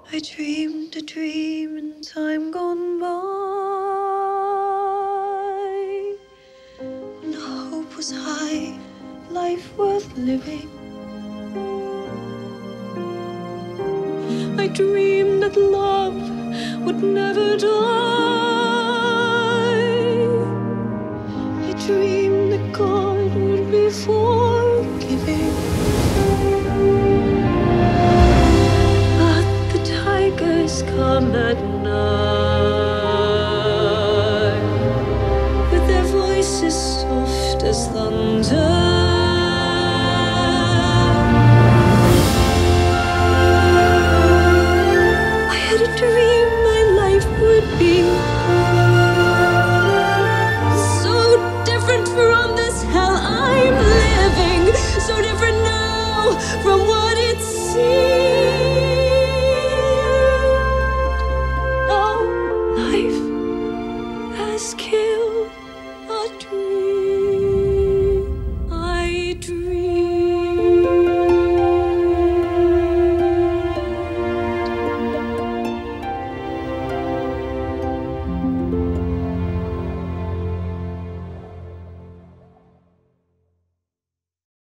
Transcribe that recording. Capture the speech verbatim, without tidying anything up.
I dreamed a dream in time gone by, when hope was high, life worth living. I dreamed that love would never die. I dreamed that God would be forgiving. But the tigers come at night, with their voices soft as thunder.